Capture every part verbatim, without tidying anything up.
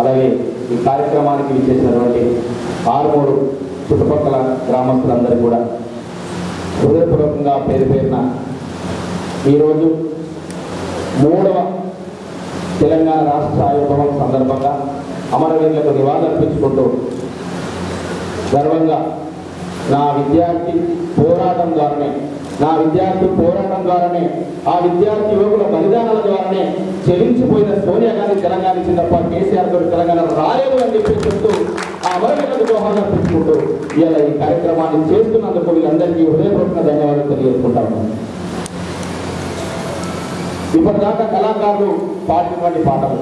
అలాగే ఈ కార్యక్రమానికి విచ్చేసినటువంటి ఆర్మూరు చుట్టుపక్కల గ్రామస్తులందరూ కూడా హృదయపూర్వకంగా పేరు పేరున ఈరోజు మూడవ తెలంగాణ రాష్ట్ర ఆవిర్భావం సందర్భంగా అమరవీరులకు నివాళులర్పించుకుంటూ గర్వంగా నా విద్యార్థి పోరాటం ద్వారానే నా విద్యార్థి పోరాటం ద్వారానే ఆ విద్యార్థి యువకుల బలిదానాల ద్వారానే చెలించిపోయిన సోనియా గాంధీ తెలంగాణ ఇచ్చిన తప్ప కేసీఆర్ గారు తెలంగాణ రాలేదు అని చెప్పి చెప్తూ ఆ అమరవీరులకు దోహాలు అర్పించుకుంటూ ఇలా ఈ కార్యక్రమాన్ని చేస్తున్నందుకు వీళ్ళందరికీ హృదయపూర్వక ధన్యవాదాలు తెలియజేసుకుంటా ఉన్నాను. ఇప్పటిదాకా కళాకారులు పాడినటువంటి పాటలు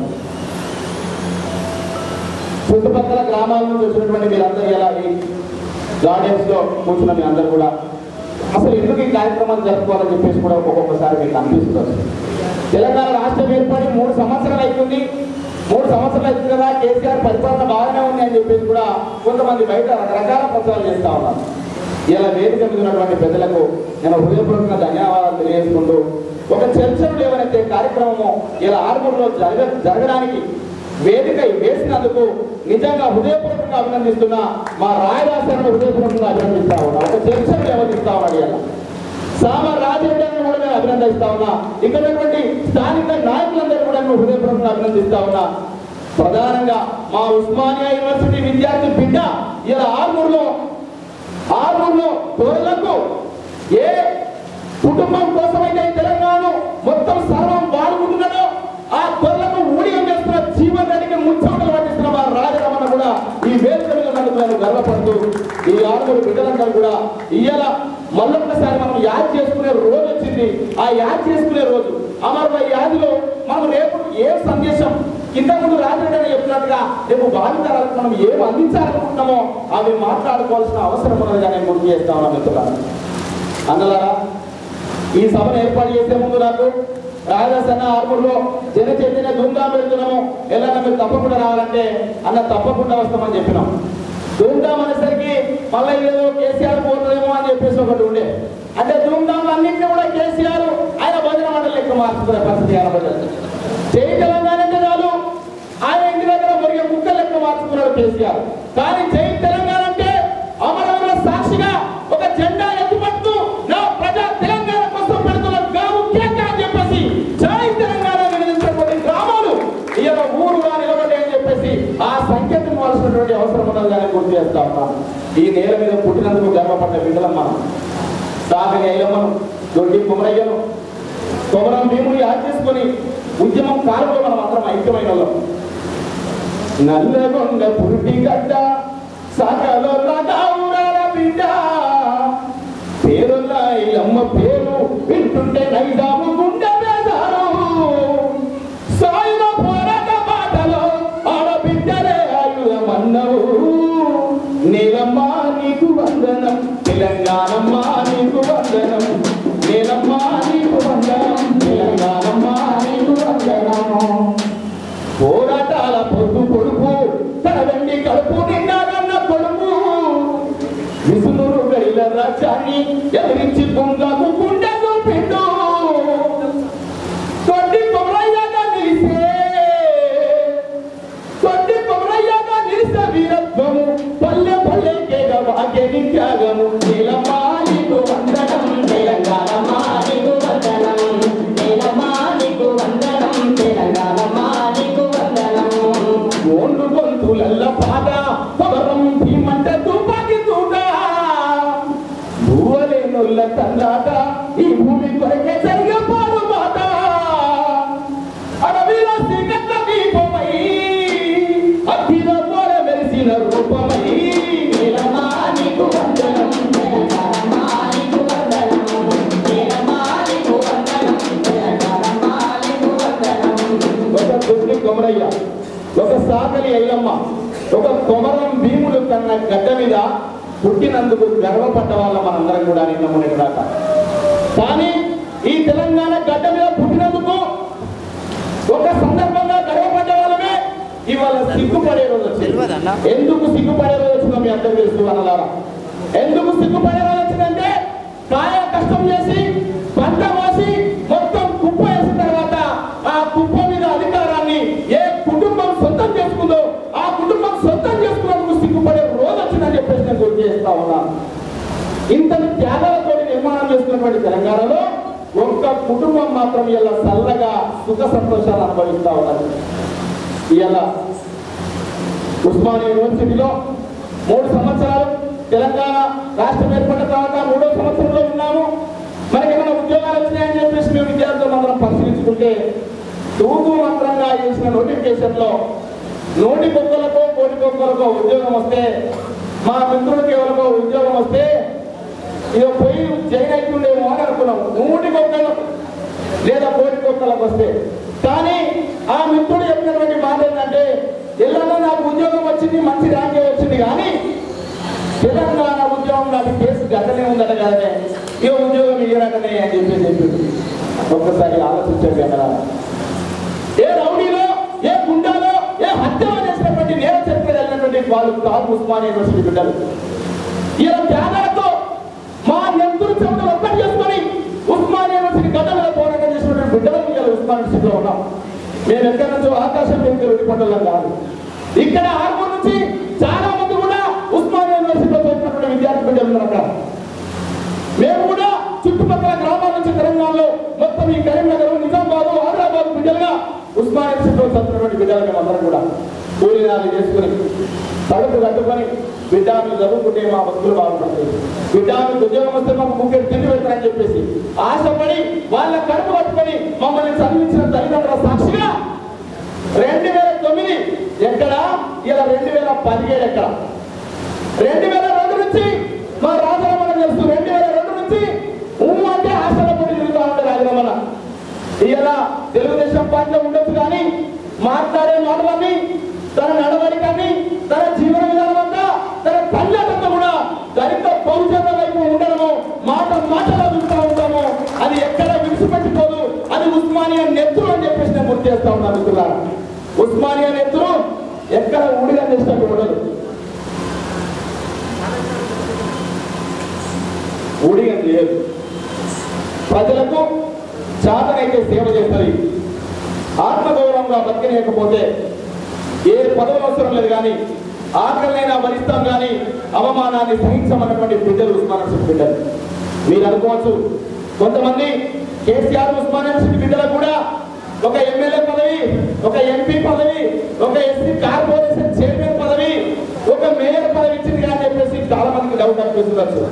చుట్టుపక్కల గ్రామాల నుంచి వచ్చినటువంటి మీరందరూ ఇలా ఈ గార్డెన్స్ లో కూర్చున్న మీ అందరూ కూడా అసలు ఎందుకు ఈ కార్యక్రమాలు జరుపుకోవాలని చెప్పేసి కూడా ఒక్కొక్కసారి మీకు అనిపిస్తుంది. తెలంగాణ రాష్ట్రం ఏర్పడి మూడు సంవత్సరాలు అవుతుంది. మూడు సంవత్సరాలు అవుతుంది కదా, కేసీఆర్ పరిపాలన బాగానే ఉంది అని చెప్పేసి కూడా కొంతమంది బయట రకరకాల ప్రచారాలు చేస్తూ ఉన్నారు. ఇలా వేదిక మీద ఉన్నటువంటి పెద్దలకు నేను హృదయపూర్వకంగా ధన్యవాదాలు తెలియజేసుకుంటూ ఒక చర్చలు లేవనైతే కార్యక్రమము ఇలా ఆర్మూర్లో జరగ జరగడానికి వేదిక వేసినందుకు నిజంగా హృదయపూర్వకంగా అభినందిస్తున్నా. మా రాయదాసను హృదయపూర్వకంగా అభినందిస్తా ఉన్నా. ఒక చర్చను లేవనిస్తా ఉన్నాడు. ఇలా సామ రాజరెడ్డిని కూడా నేను అభినందిస్తా ఉన్నా. ఇక్కడ స్థానిక నాయకులందరూ కూడా నేను హృదయపూర్వకంగా అభినందిస్తా ఉన్నా. ప్రధానంగా మా ఉస్మానియా యూనివర్సిటీ విద్యార్థి బిడ్డ ఇలా ఆర్మూర్లో ఆర్మూర్లో తోరలకు ఏ కుటుంబం కోసమైతే తెలంగాణ మొత్తం సర్వం వాడుకుంటున్నాడో ఆ తొరలకు ఊడిగం చేస్తున్న జీవన్ రెడ్డికి ముచ్చమటలు పట్టిస్తున్న మా రాజరమణ కూడా ఈ వేదిక మీద నన్ను గర్వపడుతూ ఈ ఆరుగురు బిడ్డలందరూ కూడా ఇయ్యాల మళ్ళొక్కసారి మనం యాద్ చేసుకునే రోజు వచ్చింది. ఆ యాద్ చేసుకునే రోజు అమరవై యాదిలో మనం రేపు ఏం సందేశం ఇంతకుముందు రాజరెడ్డి అని చెప్పినట్టుగా రేపు భావితరాలకు మనం ఏం అందించాలనుకుంటున్నామో అవి మాట్లాడుకోవాల్సిన అవసరం ఉన్నదిగా నేను గుర్తు చేస్తా ఉన్నా మిత్రులారా. అందువల్ల ఈ సభను ఏర్పాటు చేసే ముందు నాకు రాజాసన్న ఆర్మూర్లో జన చైతన్య ధూమ్ధాం పెడుతున్నాము, ఎలా మీరు తప్పకుండా రావాలంటే అన్న తప్పకుండా వస్తామని చెప్పినాం. ధూమ్ధాం అనేసరికి మళ్ళీ ఏదో కేసీఆర్ పోతుందేమో అని చెప్పేసి ఒకటి ఉండే, అంటే ధూమ్ధాం అన్నింటినీ కూడా కేసీఆర్ ఆయన భజన మండలి లెక్క మార్చుకునే పరిస్థితి కనబడ్డది. జై తెలంగాణ అంటే చాలు ఆయన ఇంటి దగ్గర మురిగే ముక్క లెక్క మార్చుకున్నాడు కేసీఆర్. కానీ జై తెలంగాణ అంటే అమరవీరుల సాక్షిగా ఒక జెండా ఎత్తుపడుతూ నా ప్రజా తెలంగాణ కోసం పెడుతున్న గాము కేక అని చెప్పేసి జై తెలంగాణ నిలదించినటువంటి గ్రామాలు ఇలా ఊరుగా నిలబడి అని చెప్పేసి ఆ సంకేతం ఇవ్వాల్సినటువంటి అవసరం ఉన్నదని గుర్తు చేస్తా ఉన్నాం. ఈ నేల మీద పుట్టినందుకు గర్వపడ్డ బిడ్డలం మనం. సాగని అయ్యమ్మను, దొడ్డి కుమరయ్యను, కొమరం భీముని యాద్ చేసుకుని ఉద్యమం కాలంలో మనం అందరం ఐక్యమైన వాళ్ళం. నల్లగొండ పురుటి గడ్డ సకల బిడ్డ పేరున్న అమ్మ పేరు వింటుంటే నైదాము గుండె వేశారు. సాయుధ పోరాట బాటలో ఆడబిడ్డలే ఆయుధమన్నవు. నీలమ్మా నీకు వందనం, తెలంగాణమ్మా నీకు వందనం, నీలమ్మా నీకు వందనం, తెలంగాణమ్మా నీకు వందనము. పోరాటాల పొద్దు కొడుకు తన వెండి కడుపు నిండాలన్న కొడుకు విసునూరు గడిల రాజ్యాన్ని ఎదిరించి గుండకు గుండెకు పిండు. తొట్టి కొమరయ్యగా నిలిసే తొట్టి కొమరయ్యగా నిలిసే వీరత్వము పల్లె పల్లెకేగా భాగ్యని త్యాగము. నీలమ్మా నీకు వందనం, తెలంగాణమ్మా నీకు వందనం, నీలమ్మా నీకు వందనం, తెలంగాణమ్మా నీకు వందనం. ఓండు గొంతులల్ల పాట కొమరం భీమంట తుపాకి తూట భూవలేనుల్ల తందాట ఈ భూమి కొరకే జరిగే పాడు మాట. అడవిలో సిగట్ల దీపమై అగ్గిలో తోడ మెరిసిన రూపమై. నీలమ్మా నీకు వందనం, తెలంగాణమ్మా నీకు వందనం, నీలమ్మా నీకు వందనం, తెలంగాణమ్మా నీకు వందనం. ఒక దుర్ని కొమరయ్య, ఒక సాగలి అయ్యమ్మ, ఒక కొమరం భీములు కన్న గడ్డ మీద పుట్టినందుకు గర్వపడ్డ వాళ్ళ మనందరం కూడా నిన్న మొన్నటి దాకా. కానీ ఈ తెలంగాణ గడ్డ మీద పుట్టినందుకు ఒక సందర్భంగా గర్వపడ్డ వాళ్ళమే ఇవాళ సిగ్గుపడే రోజు వచ్చింది. ఎందుకు సిగ్గుపడే రోజు వచ్చిందో మీ అందరూ తెలుసు అన్నలారా. ఎందుకు సిగ్గుపడే రోజు వచ్చిందంటే కాయ కష్టం చేసి పంట మోసి మొత్తం కుప్ప వేసిన తర్వాత ఆ కుప్ప మీద అధికారాన్ని ఏ కుటుంబం సొంతం చేసుకుందో ఇంత త్యాగాలతో నిర్మాణం చేస్తున్నటువంటి తెలంగాణలో ఒక్క కుటుంబం మాత్రం ఇలా చల్లగా సుఖ సంతోషాలు అనుభవిస్తూ ఉన్నారు. ఇలా ఉస్మానియా యూనివర్సిటీలో మూడు సంవత్సరాలు తెలంగాణ రాష్ట్రం ఏర్పడిన తర్వాత మూడో సంవత్సరంలో ఉన్నాము. మనకి ఏమైనా ఉద్యోగాలు వచ్చినాయని చెప్పేసి మేము విద్యార్థులు మాత్రం పరిశీలించుకుంటే తూతూ మంత్రంగా చేసిన నోటిఫికేషన్లో నోటి కుక్కలకో కోటి కుక్కలకో ఉద్యోగం వస్తే మా మిత్రులకి ఎవరికో ఉద్యోగం వస్తే ఇక పోయి జైన్ అవుతుండేమో అని అనుకున్నాం. నూటి కుక్కలకు లేదా కోటి కుక్కలకు వస్తే కానీ ఆ మిత్రుడు చెప్పినటువంటి మాట ఏంటంటే ఎల్లన్నా నాకు ఉద్యోగం వచ్చింది, మంచి ర్యాంకే వచ్చింది, కానీ తెలంగాణ ఉద్యోగం నాకు కేసు గతనే ఉందట కదనే ఏ ఉద్యోగం ఇయ్యరటనే అని చెప్పి చెప్పింది. ఒక్కసారి ఆలోచించండి. అక్కడ ఏ రౌడీలో ఏ గుండాలో ఏ హత్య చేసినటువంటి నేర చరిత్ర జరిగినటువంటి వాళ్ళు కాదు ఉస్మానియా యూనివర్సిటీ బిడ్డలు. ఇలా త్యాగాలతో మా నెత్తురు చెమటలు ఒక్కటి చేసుకొని ఉస్మానియా యూనివర్సిటీ గడ్డ మీద పోరాటం చేసినటువంటి బిడ్డలు ఇలా ఉస్మానియా యూనివర్సిటీలో ఉన్నాం. మేము ఎక్కడి నుంచో ఆకాశం పెంచి వెళ్ళిపోవడం కాదు. ఇక్కడ ఆర్మూర్ నుంచి చాలా మంది కూడా ఉస్మానియా యూనివర్సిటీలో చదివినటువంటి విద్యార్థి బిడ్డలు ఉన్నారు. అక్కడ మేము కూడా చుట్టుపక్కల గ్రామాల నుంచి తెలంగాణలో మొత్తం ఈ కరీంనగర్, నిజామాబాద్, ఆదిలాబాద్ బిడ్డలుగా ఉస్మానియా యూనివర్సిటీలో చదువుతున్నటువంటి బిడ్డలు మేము అందరం కూడా కూలీనాలు చేసుకుని తలుపు కట్టుకొని బిడ్డాన్ని చదువుకుంటే మా బతుకులు బాగుంటుంది, బిడ్డాన్ని ఉద్యోగం వస్తే మాకు ముగ్గురు తిండి పెడతారని చెప్పేసి ఆశపడి వాళ్ళ కడుపు కట్టుకొని మమ్మల్ని చదివించిన తల్లిదండ్రుల సాక్షిగా రెండు వేల తొమ్మిది ఎక్కడ ఇలా రెండు వేల పదిహేడు ఎక్కడ రెండు వేల రెండు నుంచి మా రాజరమణ తెలుసు. రెండు వేల రెండు నుంచి ఉమ్మ అంటే ఆశల పొడి తిరుగుతూ ఉంటే రాజరమణ ఇలా తెలుగుదేశం పార్టీలో ఉండొచ్చు కానీ మాట్లాడే మాటలన్నీ, తన నడవడికని, తన జీవన విధానం అంతా, తన కళ్యాణంతో కూడా దళిత బహుజన వైపు ఉండడము మాట మాటలో చూస్తూ ఉంటాము. అది ఎక్కడ విడిచిపెట్టిపోదు. అది ఉస్మానియా నెత్తురు అని చెప్పేసి నేను గుర్తు చేస్తా ఉన్నాను మిత్రులారా. ఉస్మానియా నెత్తురు ఎక్కడ ఊడిగా చేసినట్టు ఉండదు. ఊడిగా లేదు. ప్రజలకు చాతనైతే సేవ చేస్తుంది. ఆత్మగౌరవంగా బతికలేకపోతే ఏ పదవులు అవసరం లేదు కానీ ఆకలినైనా భరిస్తాం కానీ అవమానాన్ని సహించమన్నటువంటి బిడ్డలు ఉస్మానియా యూనివర్సిటీ బిడ్డలు. మీరు అనుకోవచ్చు కొంతమంది కేసీఆర్ ఉస్మానియా యూనివర్సిటీ బిడ్డలకు కూడా ఒక ఎమ్మెల్యే పదవి, ఒక ఎంపీ పదవి, ఒక ఎస్సీ కార్పొరేషన్ చైర్మన్ పదవి, ఒక మేయర్ పదవి ఇచ్చింది అని చెప్పేసి చాలా మందికి డౌట్ అనిపిస్తుండొచ్చు.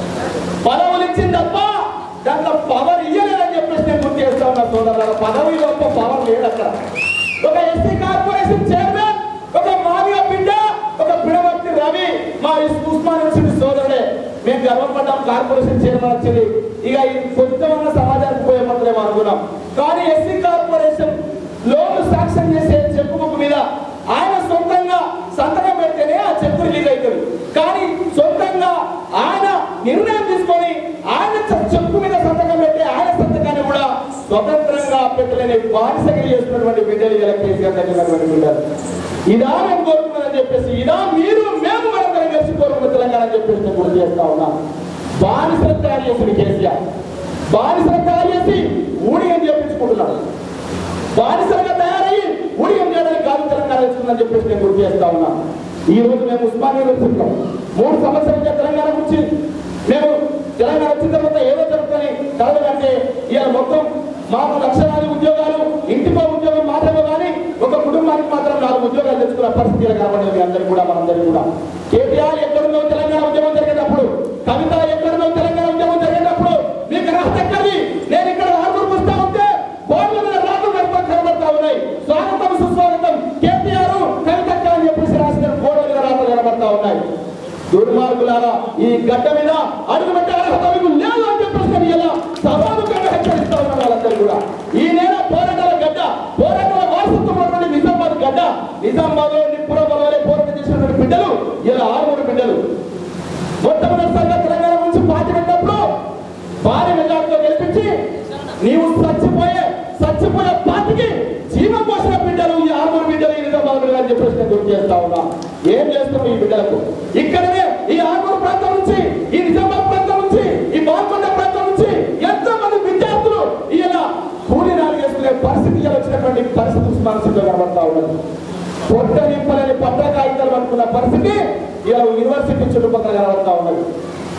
పదవులు ఇచ్చింది తప్ప దాంట్లో పవర్ ఇయ్యలేదని చెప్పేసి నేను గుర్తు చేస్తా ఉన్నా సోదరుల. పదవి గొప్ప పవర్ లేదు అక్కడ. ఒక ఎస్సీ కార్పొరేషన్ చైర్మన్, ఒక మాదిగ బిడ్డ, ఒక పిడమర్తి రవి మా ఉస్మానియా యూనివర్సిటీ సోదరుడే. మేము గర్వపడ్డాం కార్పొరేషన్ చైర్మన్ వచ్చింది. ఇక కొంచెమన్నా సమాజానికి ఉపయోగపడలేము అనుకున్నాం. కానీ ఎస్సీ కార్పొరేషన్ లోన్ శాంక్షన్ చేసే చెక్కు బుక్ మీద ఆయన సొంతంగా సంతకం పెడితేనే ఆ చెక్కు రిలీజ్ అవుతుంది. కానీ సొంతంగా ఆయన నిర్ణయం తీసుకొని ఆయన చెక్కు మీద సంతకం పెట్టి ఆయన సంతకాన్ని కూడా స్వతంత్రంగా పెట్టలేని బానిసగిరి చేస్తున్నటువంటి బిడ్డలు ఇలా కేసీఆర్ తగ్గినటువంటి బిడ్డలు. ఇదా మేము కోరుకున్నారని చెప్పేసి, ఇదా మీరు మేము మనందరం కలిసి కోరుకున్న తెలంగాణ అని చెప్పేసి నేను గుర్తు చేస్తా ఉన్నా. బానిసలు తయారు చేసిన కేసీఆర్ బానిసలు తయారు చేసి ఊడిగం చేపించుకుంటున్నాడు. బానిసలుగా తయారయ్యి ఊడిగం చేయడానికి కాదు తెలంగాణ వచ్చిందని చెప్పేసి నేను గుర్తు చేస్తా ఉన్నా. ఈ రోజు మేము ఉస్మానియా యూనివర్సిటీలో మూడు సంవత్సరాలుగా తెలంగాణ వచ్చి మేము తెలంగాణ వచ్చిన తర్వాత ఏదో జరుగుతుంది కలదంటే ఇవాళ మొత్తం మాకు లక్షలాది ఉద్యోగాలు, ఇంటికో ఉద్యోగం మాత్రమే కానీ ఒక కుటుంబానికి మాత్రం నాలుగు ఉద్యోగాలు తెచ్చుకున్న పరిస్థితులు కనబడేది అందరికీ కూడా మనందరికీ కూడా. కేటీఆర్ ఎక్కడుందో తెలంగాణ ఉద్యమం జరిగేటప్పుడు, కవిత ఎక్కడుందో తెలంగాణ ఉద్యమం జరిగేటప్పుడు మీకు రాష్ట్ర ఎక్కడి నేను ఇక్కడ ఆర్మూర్ వస్తా ఉంటే బోర్డుల మీద రాత్రులు కనబడతా ఉన్నాయి. స్వాగతం సుస్వాగతం కేటీఆర్ కవితక్క అని చెప్పేసి రాసిన బోర్డుల మీద రాత్రులు కనబడతా ఉన్నాయి. దుర్మార్గులారా ఈ గడ్డ మీద అడుగు పెట్టే అర్హత మీకు లేదు అని చెప్పేసి ఇలా సభాముఖంగా హెచ్చరిస్తా ఉన్న వాళ్ళందరూ కూడా. ఈ నేల పోరాటాల గడ్డ, పోరాటాల వారసత్వం ఉన్నటువంటి నిజామాబాద్ గడ్డ. నిజామాబాద్ లో నిప్పుల బలవలే పోరాటం చేసినటువంటి బిడ్డలు ఇలా ఆరుగురు బిడ్డలు. మొట్టమొదటిసారిగా తెలంగాణ నుంచి పార్టీ పెట్టినప్పుడు భారీ మెజార్టీతో గెలిపించి నీవు చచ్చిపోయే చచ్చిపోయే పార్టీకి జీవం పోసిన బిడ్డలు ఈ ఆరుగురు బిడ్డలు ఈ నిజామాబాద్ బిడ్డలు అని చెప్పేసి నేను గుర్తు చేస్తా ఉన్నా. ఏం చేస్తున్నాం ఈ బిడ్డలకు? ఇక్కడనే ఈ ఆర్మూర్ ప్రాంతం నుంచి, ఈ నిజామాబాద్ ప్రాంతం నుంచి, ఈ బాల్కొండ ప్రాంతం నుంచి ఎంతో మంది విద్యార్థులు ఇలా కూలీ నాలు చేసుకునే పరిస్థితి వచ్చినటువంటి పరిస్థితి ఉస్మానియాలో కనబడతా ఉన్నది. పొట్ట నింపలేని పట్ట కాగితాలు అనుకున్న పరిస్థితి ఇలా యూనివర్సిటీ చుట్టుపక్కల కనబడతా ఉన్నది.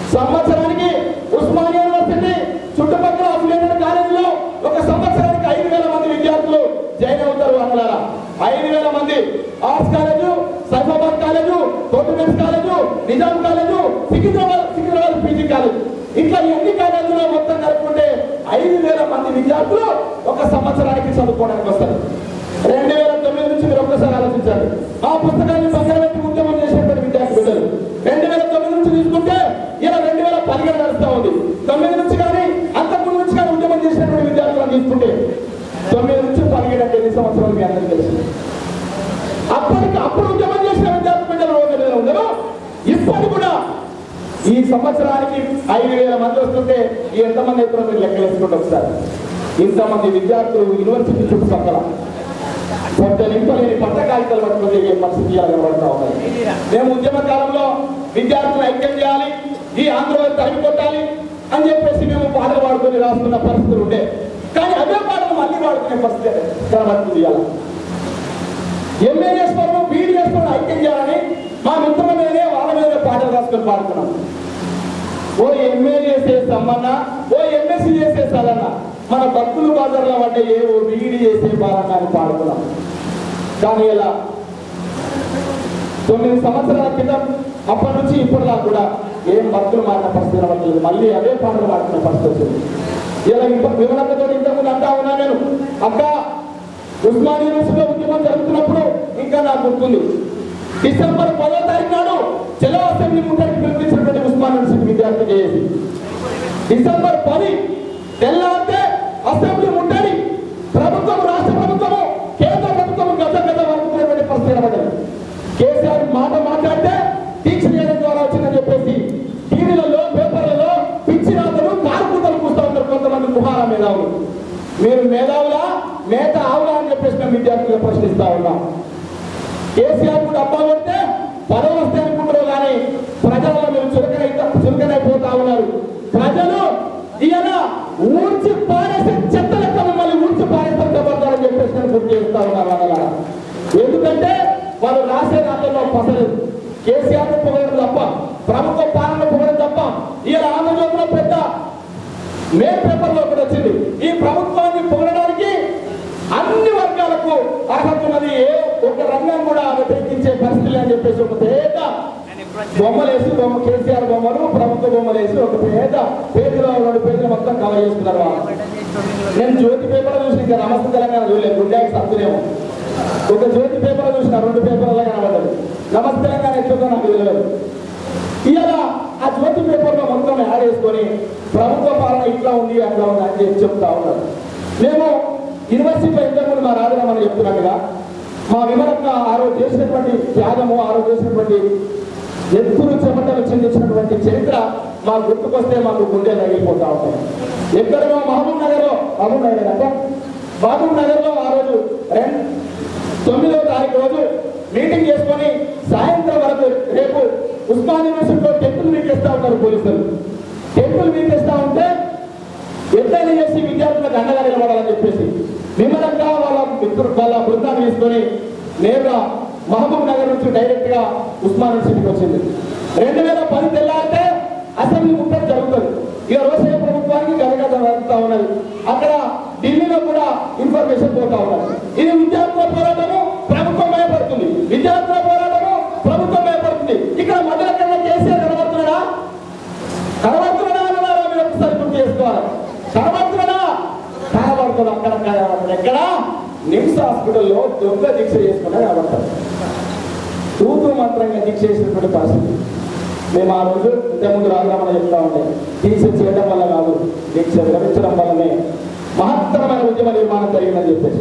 సంవత్సరానికి ఉస్మానియా యూనివర్సిటీ చుట్టుపక్కల అఫిలియేటెడ్ కాలేజీలో ఒక సంవత్సరానికి ఐదు వేల మంది విద్యార్థులు జాయిన్ అవుతారు అన్నారా. ఐదు వేల మంది ఆర్ట్స్ కాలేజు, సైఫాబాద్ కాలేజు, తోటమెన్స్ college, Nizam college, Secunderabad Secunderabad PG college, ఇట్లా ఎన్ని కాలేజీలో మొత్తం కలుపుకుంటే ఐదు వేల మంది విద్యార్థులు ఒక సంవత్సరానికి చదువుకోవడానికి వస్తారు. రెండు వేల తొమ్మిది నుంచి మీరు ఒక్కసారి ఆలోచించండి. ఆ పుస్తకాన్ని పక్కన పెట్టి ఉద్యమం చేసినటువంటి విద్యార్థి బిడ్డలు రెండు వేల తొమ్మిది నుంచి తీసుకుంటే ఇలా రెండు వేల పదిహేడు నడుస్తూ ఉంది. తొమ్మిది నుంచి కానీ అంతకుముందు నుంచి కానీ ఉద్యమం చేసినటువంటి విద్యార్థులను తీసుకుంటే తొమ్మిది నుంచి పదిహేడు అంటే ఎన్ని సంవత్సరాలు మీ అందరికీ తెలుసు. అప్పటికి అప్పుడు ఉద్యమం చేసిన విద్యార్థి బిడ్డలు రోజు ఉండరు. ఇప్పటి కూడా ఈ సంవత్సరానికి ఐదు వేల మంది వస్తుంటే ఎంతమంది ఎక్కడ మీరు లెక్కలేసుకుంటే ఒకసారి ఇంతమంది విద్యార్థులు యూనివర్సిటీ చుట్టుపక్కల పెద్ద నింపలేని పట్ట కాగితాలు పట్టుకుని ఏ పరిస్థితి కనబడతా ఉన్నాయి. మేము ఉద్యమ కాలంలో విద్యార్థులు ఐక్యం చేయాలి, ఈ ఆంధ్రప్రదేశ్ తరిమి కొట్టాలి అని చెప్పేసి మేము పాటలు పాడుకొని రాస్తున్న పరిస్థితులు ఉండే. కానీ అదే పాటలు మళ్ళీ పాడుకునే పరిస్థితి కనబడుతుంది. ఇలా ఎంఏ చేసుకోవడం, బీఈడీ చేసుకోవడం ఐక్యం చేయాలని మా మిత్రుల మీదనే వాళ్ళ మీదనే పాటలు రాసుకొని పాడుతున్నాం. ఓ ఎంఏ చేసే సమ్మన్న, ఓ ఎంఎస్సీ చేసే సలన్న, మన భక్తులు బాజర్ల పడ్డ ఏ ఓ బీఈడీ చేసే బాలన్న అని పాడుతున్నాం. కానీ ఇలా తొమ్మిది సంవత్సరాల క్రితం అప్పటి నుంచి ఇప్పటిలా కూడా ఏం భక్తులు మారిన పరిస్థితి పడలేదు. మళ్ళీ అదే పాటలు పాడుతున్న పరిస్థితి వచ్చింది. ఇలా ఇంత వివరణతో ఇంతకుముందు అంటా ఉన్నా నేను, అక్క ఉస్మానియా యూనివర్సిటీలో ఉద్యమం జరుగుతున్నప్పుడు ఇంకా నాకు గుర్తుంది. డిసెంబర్ పదో తారీఖు నాడు చెలో అసెంబ్లీ ముట్టడికి పిలిపించినటువంటి ఉస్మానియా యూనివర్సిటీ విద్యార్థి చేసి డిసెంబర్ పది తెల్లారితే అసెంబ్లీ ముట్టడి, ప్రభుత్వం రాష్ట్ర ప్రభుత్వము కేంద్ర ప్రభుత్వం గత గత వరకున్నటువంటి పరిస్థితి పడ్డది. కేసీఆర్ మాట మాట్లాడితే దీక్ష చేయడం ద్వారా వచ్చిందని చెప్పేసి టీవీలలో పేపర్లలో పిచ్చి రాతలు కార్కూతలు కూస్తూ ఉంటారు కొంతమంది కుహార మేధావులు. మీరు మేధావులా మేత ఆవులా అని చెప్పేసి మేము విద్యార్థులు ప్రశ్నిస్తా ఉన్నాం. కేసీఆర్ కూడా అబ్బా కొడితే పదవి వస్తే అనుకుంటారు కానీ ప్రజలలో మీరు చురుకనై చురుకనైపోతా ఉన్నారు. ప్రజలు ఈయన ఊడ్చి పారేసే చెత్త లెక్క మిమ్మల్ని ఊడ్చి పారేస్తారని చెప్పేసి నేను గుర్తు చేస్తా ఉన్నారు అన్నలా. ఎందుకంటే వాళ్ళు రాసే దాంట్లో పసలేదు. కేసీఆర్ పొగడం తప్ప, ప్రభుత్వ పాలన పొగడం తప్ప. ఇలా ఆంధ్రజ్యోతిలో పెద్ద మెయిన్ పేపర్లో ఒకటి వచ్చింది, ఈ ప్రభుత్వాన్ని పొగడడానికి అన్ని వర్గాలకు అర్హత ఉన్నది, ఏ ఒక రంగం కూడా వ్యతిరేకించే పరిస్థితులు అని చెప్పేసి ఒక పేద బొమ్మలు వేసి బొమ్మ కేసీఆర్ బొమ్మలు ప్రభుత్వ బొమ్మలు వేసి ఒక పేద పేజీలో రెండు పేజీలు మొత్తం కవర్ చేసుకున్నారు వాళ్ళు. నేను జ్యోతి పేపర్ చూసి ఇంకా నమస్తే తెలంగాణ చూడలేదు, గుండెకి సత్తులేమో. ఒక జ్యోతి పేపర్ చూసిన రెండు పేపర్లో కనబడ్డది, నమస్తే తెలంగాణ ఎట్లుందో నాకు తెలియదు. ఇలా ఆ జ్యోతి పేపర్లో మొత్తం యాడ్ చేసుకొని ప్రభుత్వ పాలన ఇట్లా ఉంది అట్లా ఉంది అని చెప్పి చెప్తా ఉన్నారు. మేము యూనివర్సిటీలో ఇంతకుముందు మా రాజీనామా చెప్తున్నట్టుగా మా విమలక్క ఆ రోజు చేసినటువంటి త్యాగము, ఆ రోజు చేసినటువంటి ఎత్తులు చెమటలు చెందించినటువంటి చరిత్ర మాకు గుర్తుకొస్తే మాకు గుండె తగిలిపోతా ఉంటాయి. ఎక్కడో మహబూబ్ నగర్లో మహబూబ్ నగర్ అంటే మహబూబ్ నగర్లో ఆ రోజు రెండు తొమ్మిదవ తారీఖు రోజు మీటింగ్ చేసుకొని సాయంత్రం వరకు రేపు ఉస్మానియా యూనివర్సిటీలో టెంపుల్ మీకేస్తా ఉంటారు పోలీసులు. టెంపుల్ మీకేస్తా ఉంటే ఎట్లయినా చేసి విద్యార్థులకు అండగా నిలబడాలని చెప్పేసి విమలక్క వాళ్ళ మిత్రులు వాళ్ళ బృందాన్ని తీసుకొని నేరుగా మహబూబ్ నగర్ నుంచి డైరెక్ట్ గా ఉస్మానియా యూనివర్సిటీకి వచ్చింది. రెండు వేల పది తెల్లారితే అసెంబ్లీ ముట్టడి జరుగుతుంది. ఇక రోజు ప్రభుత్వానికి గదగద జరుగుతూ ఉన్నది. అక్కడ ఢిల్లీలో కూడా ఇన్ఫర్మేషన్ పోతా ఉన్నది. ఇది విద్యార్థుల పోరాటము, ప్రభుత్వం భయపడుతుంది. విద్యార్థుల పోరాటము, ప్రభుత్వం భయపడుతుంది. ఇక్కడ మధ్యలో కన్నా కేసీఆర్ కనబడుతున్నాడా కనబడుతున్నాడా అన్నారా? మీరు ఒకసారి గుర్తు చేసుకోవాలి. కనబడుతున్నాడా? కనబడుతుంది. అక్కడ కనబడుతుంది. ఎక్కడ? నిమ్స్ హాస్పిటల్లో దొంగ దీక్ష చేసుకుంటే కనబడతారు. తూతూ మాత్రంగా దీక్ష చేసినటువంటి పరిస్థితి. మేము ఆ రోజు ఇంతకుముందు రాజీనామా చెప్తా ఉంటే దీక్ష చేయడం వల్ల కాదు, దీక్ష విరమించడం వల్లనే మహత్తరమైన ఉద్యమ నిర్మాణం జరిగిందని చెప్పేసి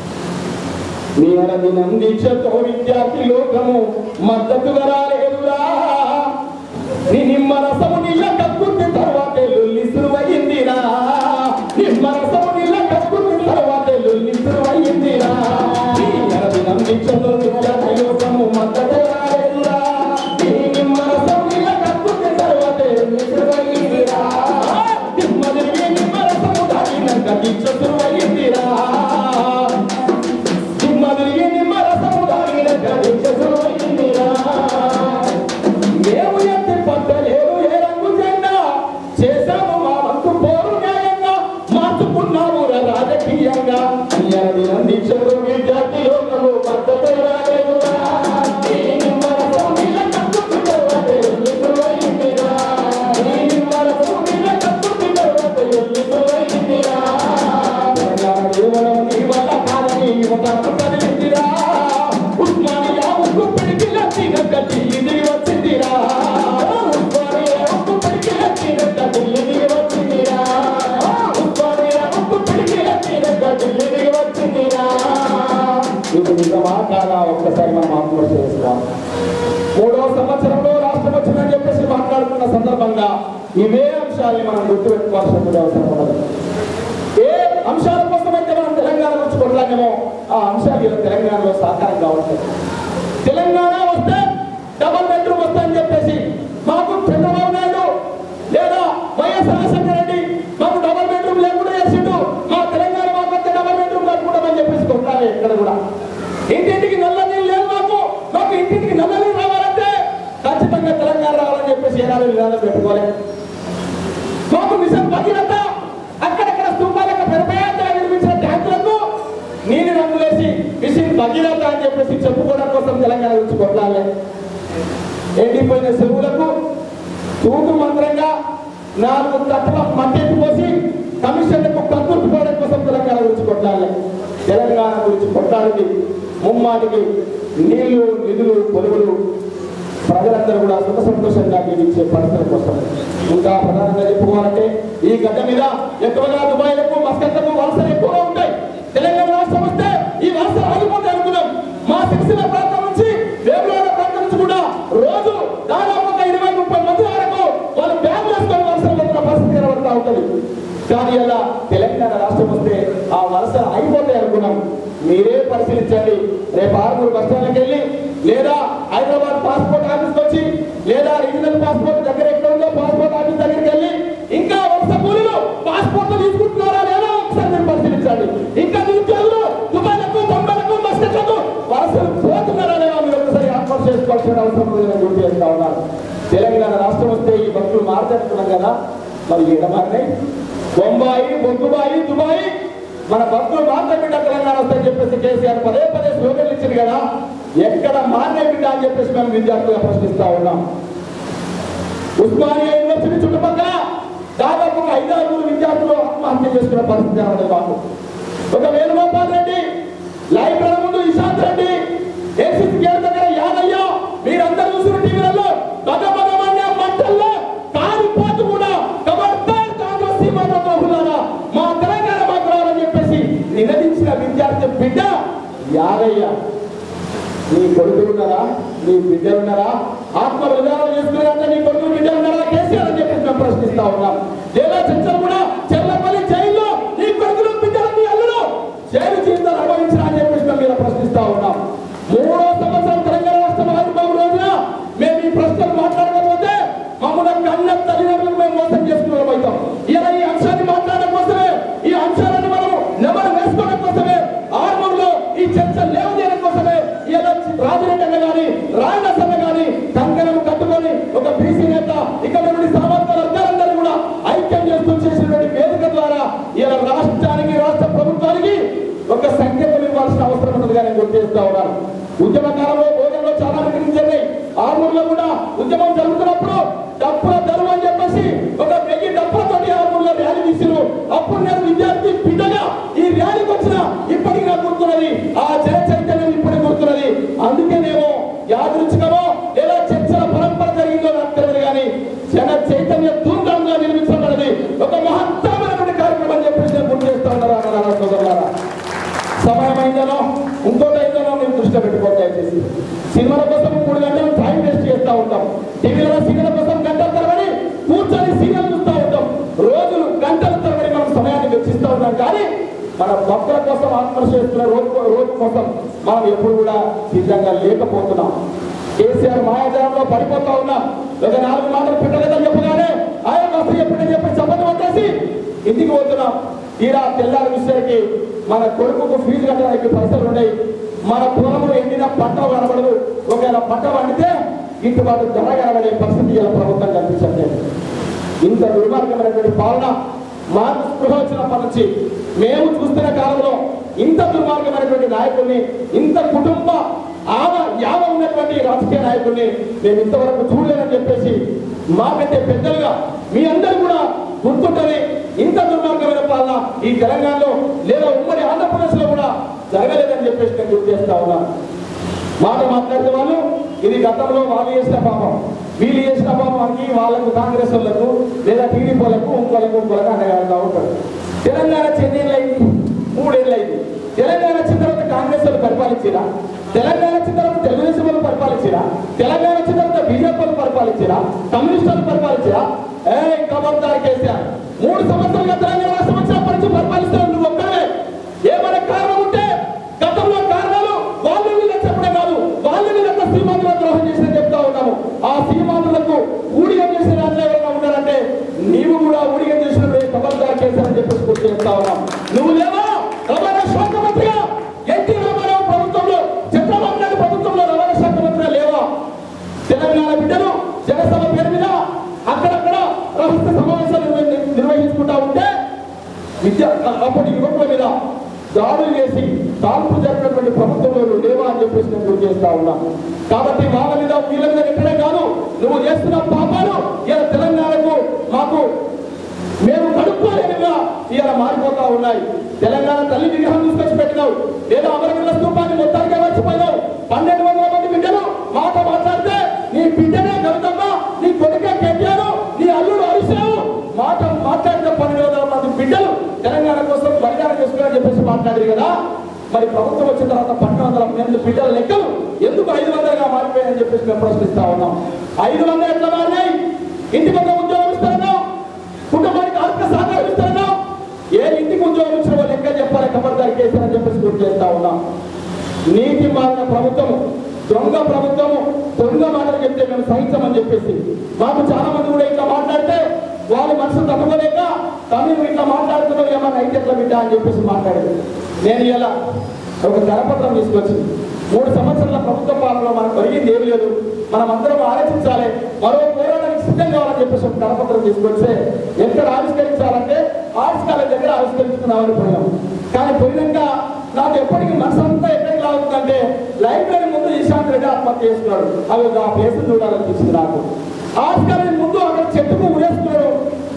దినం దీక్షతో విద్యార్థి లోకము మద్దతుగా రాలేదురా. నీ నిమ్మ రసము నీళ్ళ కక్కున్న తర్వాతే లొల్లి సురువయిందిరా. నిమ్మ రసము నీళ్ళ కక్కున్న తర్వాతే లొల్లి సురువయిందిరా. దినం దీక్షతో విద్యార్థి లోకము మద్దతుగా రాలేదురా. నీ నిమ్మ రసము నీళ్ళ కక్కున్న తర్వాతే లొల్లి సురువయిందిరా. నిమ్మ తిరిగి నిమ్మ రసము దాగినాక దీక్ష సురువయిందిరా. మేము ఎత్తి పట్టలేదు ఏ రంగు వచ్చినట్ట ఢిల్లీ దిగి వచ్చిందిరా ఉస్మానియా ఉప్పు పిడికి వచ్చినట్ట ఢిల్లీ దిగి వచ్చిందిరా ఉస్మానియా ఉప్పు పిడికి వచ్చినట్ట ఢిల్లీ దిగి వచ్చిందిరా. ఇది నిజమా కాదా ఒక్కసారి మనం ఆత్మహత్య చేసుకోవాలి. మూడో సంవత్సరంలో రాష్ట్రం వచ్చిందని చెప్పేసి మాట్లాడుతున్న సందర్భంగా ఇవే అంశాలని మనం గుర్తుపెట్టుకోవాల్సిన అవసరం ఉన్నది. ఏ అంశాల కోసం అయితే మనం తెలంగాణ నుంచి కొట్లాగామో ఆ అంశాలు ఇలా తెలంగాణలో సాకారం కావట్లేదు. తెలంగాణ వస్తే డబల్ బెడ్రూమ్ వస్తాయని చెప్పేసి మాకు చంద్రబాబు నాయుడు లేదా వైఎస్ రాజశేఖర రెడ్డి మాకు డబల్ బెడ్రూమ్ లేకుండా చేసిండు, మా తెలంగాణ మాకు వస్తే డబల్ బెడ్రూమ్ కట్టుకుంటామని చెప్పేసి కొట్లాలి. ఎక్కడ కూడా ఇంటింటికి నల్ల నీళ్ళు లేదు, మాకు మాకు ఇంటింటికి నల్ల నీళ్ళు రావాలంటే ఖచ్చితంగా తెలంగాణ రావాలని చెప్పేసి ఏనాడు నినాదం పెట్టుకోలేదు. మాకు మిషన్ భగీరథ అక్కడక్కడ స్తూపాలకు పెరపేతగా నిర్మించిన ట్యాంకులకు నీళ్ళు రంగులేసి మిషన్ భగీరథ అని చెప్పేసి చెప్పుకోవడం కోసం తెలంగాణ గురించి కొట్లాలి. ఎండిపోయిన చెరువులకు తూటు మంత్రంగా నాలుగు తప్పుల మట్టెత్తి పోసి కమిషన్లకు కక్కుర్చుకోవడం కోసం తెలంగాణ గురించి కొట్లాలి. తెలంగాణ గురించి కొట్లాడింది ముమ్మాటికి నీళ్లు నిధులు పొలుగులు ప్రజలందరూ కూడా సుఖ సంతోషంగా జీవించే పరిస్థితుల కోసం. ఇంకా ప్రధానంగా చెప్పుకోవాలంటే ఈ గడ్డ మీద ఎక్కువగా దుబాయ్లకు మస్కట్లకు వలసలు ఎక్కువగా ఉంటాయి. తెలంగాణ రాష్ట్రం వస్తే ఈ వలసలు ఆగిపోతాయి అనుకున్నాం. మా సిరిసిల్ల ప్రాంతం నుంచి వేములవాడ ప్రాంతం నుంచి కూడా రోజు దాదాపు ఒక ఇరవై ముప్పై మంది వరకు వాళ్ళు బ్యాగ్ వేసుకొని వలసలు వెళ్తున్న పరిస్థితి కనబడతా ఉంటుంది. కానీ అలా తెలంగాణ రాష్ట్రం వస్తే ఆ వలసలు ఆగిపోతాయి అనుకున్నాం. మీరే పరిశీలించండి. రేపు ఆర్మూర్ బస్ స్టాండ్కి వెళ్ళి లేదా హైదరాబాద్ పాస్పోర్ట్ ఆఫీస్కి వచ్చి లేదా రీజనల్ పాస్పోర్ట్ దగ్గర ఎక్కడ ఉందో పాస్పోర్ట్ ఆఫీస్ దగ్గరికి వెళ్ళి ఇంకా వలస కూలీలు పాస్పోర్ట్లు తీసుకుంటున్నారా లేదా ఒకసారి మీరు పరిశీలించండి. ఇంకా నిరుద్యోగులు దుబాయ్లకు తొంభైలకు మస్కట్లకు వలసలు పోతున్నారా లేదా మీరు ఒకసారి ఆత్మహత్య చేసుకోవాల్సిన అవసరం ఉందని గుర్తు చేస్తా ఉన్నారు. తెలంగాణ రాష్ట్రం వస్తే ఈ భక్తులు మారుతున్నాం కదా, మరి ఎడమారినాయి బొంబాయి బొగ్గుబాయి దుబాయి మన భక్తులు మాత్రం బిడ్డ తెలంగాణ వస్తాయని చెప్పేసి కేసీఆర్ పదే పదే స్లోగన్లు ఇచ్చింది కదా, ఎక్కడ మాన్నే బిడ్డ అని చెప్పేసి మేము విద్యార్థులుగా ప్రశ్నిస్తా ఉన్నాం. ఉస్మానియా యూనివర్సిటీ చుట్టుపక్కల దాదాపు ఒక ఐదారు విద్యార్థులు ఆత్మహత్య చేసుకున్న పరిస్థితి రావడం మాకు. ఒక వేణుగోపాల్ రెడ్డి, లైబ్రరీ ముందు ఇషాంత్ రెడ్డి, ఏసీసీ గేట్ దగ్గర యాదయ్య, మీరందరూ చూసిన టీవీలలో బగ బగమనే మంటల్లో కాలిపోతూ కూడా కబర్దార్ కాంగ్రెస్ సీమాతో ఉన్నారా మా తెలంగాణ మాకు రావాలని చెప్పేసి నిలదించిన విద్యార్థి బిడ్డ యాదయ్య. నీ కొడుకులు ఉన్నారా, నీ బిడ్డలు ఉన్నారా, ఆత్మ విధానం చేసుకున్నారంటే నీ కొడుకులు బిడ్డలు ఉన్నారా కేసీఆర్ అని చెప్పేసి మేము ప్రశ్నిస్తా ఉన్నాం. లేదా చర్చలు కూడా చెల్లపల్లి జైల్లో నీ కొడుకులు బిడ్డలు నీ అల్లుడు జైలు జీవితాలు అనుభవించరా అని చెప్పేసి మేము మీద ప్రశ్నిస్తా ఉన్నాం. మూడో సంవత్సరం తెలంగాణ రాష్ట్రం ఆవిర్భావం రోజున మేము ఈ ప్రశ్నలు మాట్లాడకపోతే మమ్మల్ని కన్న తల్లిదండ్రులకు మేము మోసం చేసుకున్నాం అవుతాం. ఇలా ఈ అంశాన్ని మాట్లాడడం కోసమే, ఈ అంశాలను మనం నెమరు వేసుకోవడం కోసమే, ఆర్మూర్లో ఈ చర్చ లేవు చేయడం కోసమే ఇలా రాజిరెడ్డి అన్న గాని రాయన సన్న గాని కంకణం కట్టుకొని ఒక బీసీ నేత ఇక్కడ నుండి సామాజిక వర్గాలందరూ కూడా ఐక్యం చేస్తూ చేసినటువంటి వేదిక ద్వారా ఇలా రాష్ట్రానికి రాష్ట్ర ప్రభుత్వానికి ఒక సంకేతం ఇవ్వాల్సిన అవసరం ఉన్నదిగా నేను గుర్తు చేస్తా ఉన్నాను. ఉద్యమ కాలంలో భోజనంలో చాలా మీటింగ్స్ జరిగాయి. ఆర్మూర్లో కూడా ఉద్యమం జరుగుతున్నప్పుడు డప్పుల ధరువు అని చెప్పేసి ఒక వెయ్యి డప్పులతోటి ఆర్మూర్లో ర్యాలీ తీసిరు. అప్పుడు నేను విద్యార్థి బిడ్డగా ఈ ర్యాలీకి వచ్చిన ఇప్పటికి నాకు గుర్తున్నది, ఆ జన చైతన్యం ఇప్పటికి గుర్తున్నది. అందుకేనేమో యాదృచ్ఛికమో లేదా చర్చల పరంపర జరిగిందో నాకు తెలియదు కానీ జన చైతన్య ధూమ్ధామ్ గా నిర్మించబడింది ఒక మహత్తరమైనటువంటి కార్యక్రమం అని చెప్పేసి నేను గుర్తు చేస్తా ఉన్నారా అన్నారా సోదరులారా. సమయం అయిందనో ఇంకోటి అయిందనో నేను దృష్టిలో పెట్టుకోవట్లేదు. సినిమాల కోసం మూడు గంటలు టైం వేస్ట్ చేస్తూ ఉంటాం. టీవీలో సీరియల్ కోసం గంటల తరబడి కూర్చొని సీరియల్ చూస్తూ ఉంటాం. రోజులు గంటల తరబడి మనం సమయాన్ని వెచ్చిస్తూ ఉన్నాం. కానీ మన భక్తుల కోసం ఆత్మహత్య చేస్తున్న రోజు రోజు కోసం మనం ఎప్పుడు కూడా సిద్ధంగా లేకపోతున్నాం. కేసీఆర్ మాయాజాలంలో పడిపోతా ఉన్నాం. ఒక నాలుగు మాటలు పెట్టలేదని చెప్పగానే ఆయన వస్తు ఎప్పుడని చెప్పి చప్పట్లు పట్టేసి ఇంటికి పోతున్నాం. ఈడ తెల్లారి విషయానికి మన కొడుకుకు ఫీజు కట్టడానికి పైసలు ఉన్నాయి. మన పొలంలో ఎండిన పంట కనబడదు. ఒకవేళ పంట పండితే గిట్టుబాటు ధర కనబడే పరిస్థితి ఇలా ప్రభుత్వం కనిపించట్లేదు. ఇంత దుర్మార్గమైనటువంటి పాలన మాకు స్పృహ వచ్చినప్పటి నుంచి మేము చూస్తున్న కాలంలో ఇంత దుర్మార్గమైనటువంటి నాయకుడిని, ఇంత కుటుంబ ఆవ యావ ఉన్నటువంటి రాజకీయ నాయకుడిని మేము ఇంతవరకు చూడలేదని చెప్పేసి మాకంటే పెద్దలుగా మీ అందరూ కూడా గుర్తుంటది. ఇంత దుర్మార్గమైన పాలన ఈ తెలంగాణలో లేదా ఉమ్మడి ఆంధ్రప్రదేశ్ లో కూడా జరగలేదని చెప్పేసి నేను గుర్తు చేస్తా ఉన్నాను. మాట మాట్లాడితే వాళ్ళు ఇది గతంలో వాళ్ళు చేసిన పాపం, వీళ్ళు చేసిన పాపానికి వాళ్ళకు కాంగ్రెస్ వాళ్ళకు లేదా టీడీపీ వాళ్ళకు ఇంకోళ్ళకు ఇంకోళ్ళకు అండగా ఉంటారు. తెలంగాణ చెన్నైలైంది మూడేళ్ళైంది. తెలంగాణ వచ్చిన తర్వాత కాంగ్రెస్ వాళ్ళు పరిపాలించిరా, తెలంగాణ వచ్చిన తర్వాత తెలుగుదేశం వాళ్ళు పరిపాలించిరా, తెలంగాణ వచ్చిన తర్వాత బీజేపీ వాళ్ళు పరిపాలించిరా, కమ్యూనిస్ట్ వాళ్ళు పరిపాలించిరా. ఏ ఖబర్దార్ కేసీఆర్, మూడు సంవత్సరాలుగా తెలంగాణ రాష్ట్రం వచ్చినప్పటి నుంచి పరిపాలిస్తున్నావు నువ్వు ఒక్కడే. ఏమైనా కారణం ఉంటే గతంలో కారణాలు వాళ్ళు వీళ్ళు చెప్పడం కాదు, వాళ్ళు వీళ్ళంతా సీమాంధ్ర ద్రోహం చేసిన చెప్తా ఉన్నాము. ఆ సీమాంధ్రులకు ఊడిగం చేసిన దాంట్లో ఎవరైనా ఉన్నారంటే నీవు కూడా ఊడిగం చేసిన ఖబర్దార్ కేసీఆర్ అని చెప్పేసి గుర్తు చెప్తా ఉన్నాం. నువ్వు లేవా రవాణా శాఖ మంత్రిగా, ఎన్టీ రామారావు ప్రభుత్వంలో, చంద్రబాబు నాయుడు ప్రభుత్వంలో రవాణా శాఖ మంత్రిగా లేవా? తెలంగాణ బిడ్డలు జనసభ పేరు మీద అక్కడక్కడ రహస్య సమావేశాలు నిర్వహించుకుంటా ఉంటే విద్యా అప్పటి యువకుల మీద దాడులు చేసి కాల్పు జరిగినటువంటి ప్రభుత్వంలో లేవా అని చెప్పేసి నేను గుర్తు చేస్తా ఉన్నా. కాబట్టి వాళ్ళ మీద వీళ్ళ మీద ఎక్కడే కాదు, నువ్వు చేస్తున్న పాపాలు ఇలా తెలంగాణకు మాకు మేము కడుక్కోలేనిగా ఇలా మారిపోతా ఉన్నాయి. తెలంగాణ తల్లి విగ్రహం తీసుకొచ్చి పెట్టినావు, లేదా అమరవీరుల స్తూపాన్ని మొత్తానికే మర్చిపోయినావు. పన్నెండు వందల మంది బిడ్డలు మాట మాట్లాడితే నీ బిడ్డనే కవితమ్మా, నీ కొడుకే కేటీఆర్, నీ అల్లుడు హరిశావు మాట మాట్లాడితే పన్నెండు వందల మంది బిడ్డలు తెలంగాణ కోసం బలిదానం చేసుకుని చెప్పేసి మాట్లాడారు కదా. మరి ప్రభుత్వం వచ్చిన తర్వాత పన్నెండు వందల మంది బిడ్డల లెక్కలు ఎందుకు ఐదు వందలుగా మారిపోయాయని చెప్పేసి మేము ప్రశ్నిస్తా ఉన్నాం. ఐదు వందలు ఎట్లా మారినాయి? ఇంటికి ఒక ఉద్యోగం ఇస్తున్నావు, కుటుంబానికి ఆర్థిక సహకారం ఇస్తున్నావు. ఏ ఇంటికి ఉద్యోగం ఇచ్చిన వాళ్ళు లెక్క చెప్పాలి ఖబర్దార్ కేసీఆర్ అని చెప్పేసి గుర్తు చేస్తా ఉన్నాం. నీతి మారిన ప్రభుత్వం, దొంగ ప్రభుత్వము, దొంగ మాటలు చెప్తే మేము సహించమని చెప్పేసి మాకు చాలా మంది కూడా ఇట్లా మాట్లాడితే వాళ్ళ మనసు తట్టుకోలేక తమిళ ఇట్లా మాట్లాడుతున్నావు ఏమన్నా అయితే ఎట్లా బిడ్డ అని చెప్పేసి మాట్లాడేది. నేను ఇలా ఒక కరపత్రం తీసుకొచ్చి మూడు సంవత్సరాల ప్రభుత్వ పాలనలో మనకు జరిగింది ఏమి లేదు, మనం అందరం ఆలోచించాలి, మరో పోరాటానికి సిద్ధం కావాలని చెప్పేసి ఒక కరపత్రం తీసుకొస్తే ఎక్కడ ఆవిష్కరించాలంటే ఆర్ట్స్ కాలేజ్ దగ్గర ఆవిష్కరించుకున్నామని పోయినాం. కానీ పోయినాక నాకు ఎప్పటికీ మనసు అంతా ఎక్కడికి లాగుతుందంటే లైబ్రరీ ముందు ఈశాంత్ రెడ్డి ఆత్మహత్య చేసుకున్నాడు. అవి ఆ ప్లేస్ చూడాలనిపించింది నాకు. ఆర్ట్స్ కాలేజ్ ముందు అక్కడ చెట్టుకు ఉరేసుకున్నాడు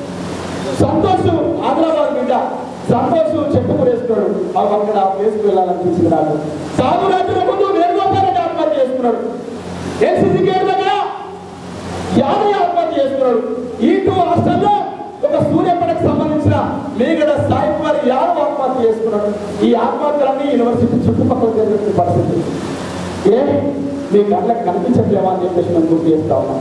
సంతోష్, ఆదిలాబాద్ బిడ్డ సంతోష్ చెట్టు ఉరేసుకున్నాడు. అవి అక్కడ ఆ ప్లేస్కి వెళ్ళాలనిపించింది నాకు. సాగురాజుల ముందు వేణుగోపాల్ రెడ్డి ఆత్మహత్య చేసుకున్నాడు. ఎన్సీసీ గేట్ దగ్గర యాదయ్య ఆత్మహత్య చేసుకున్నాడు. ఈ టూ హాస్టల్లో ఒక సూర్యపడకు సంబంధించిన మీగడ సాయి కుమార్ యాదవ్ ఆత్మహత్య చేసుకున్నాడు. ఈ ఆత్మహత్యలన్నీ యూనివర్సిటీ చుట్టుపక్కల జరిగిన పరిస్థితి ఏ మీ కళ్ళకి కనిపించట్లేవా అని చెప్పేసి మనం గుర్తు చేస్తా ఉన్నాం.